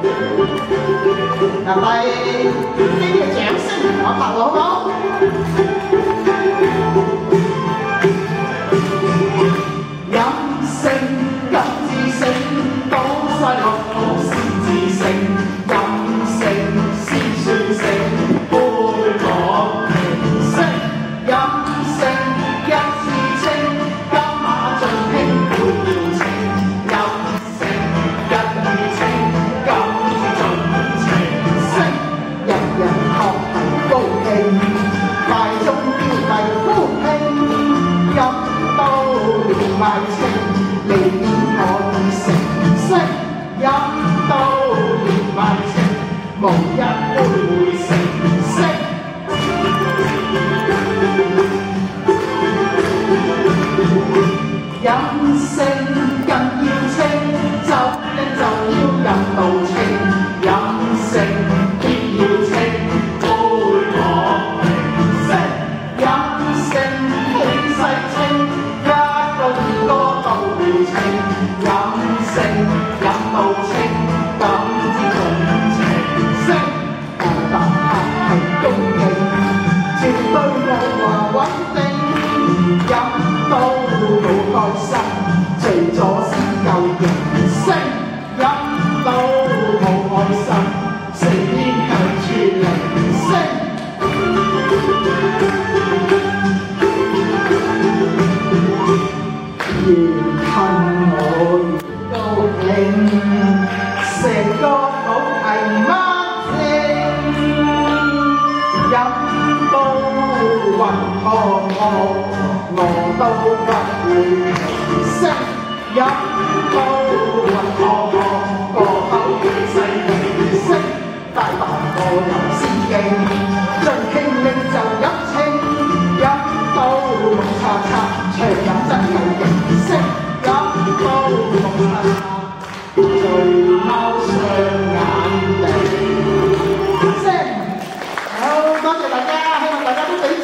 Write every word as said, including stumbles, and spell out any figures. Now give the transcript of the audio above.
留低呢啲嘅掌聲同我拍落好唔好？飲勝更自勝，倒晒落肚先自勝，飲勝先算勝，杯我平息，飲勝一次清，金馬盡興會搖情，飲勝一次清，今次盡情色，人人學係高興，大眾標題歡慶，飲到連埋情，離別我已成色，飲到連埋情，無一杯會成色。飲勝更要清，就一就要入道清，飲勝必要清，杯我平息，飲勝氣勢清，一個二個都會清，飲勝飲到清，今之盡情色，大白客係恭敬，絕對無話穩定，飲到好開心，醉咗先夠形聲，飲到好開心，食煙向住鈴聲。越恨我越高興，成個肚係乜症？飲到暈陀陀，我都不會平息，飲到暈陀陀，個口氣勢平息，大啖個油先勁，盡興力就飲清，飲到綠茶茶，長飲真係形式，飲到綠茶茶，醉貓雙眼地。聲，好多謝大家，希望大家都俾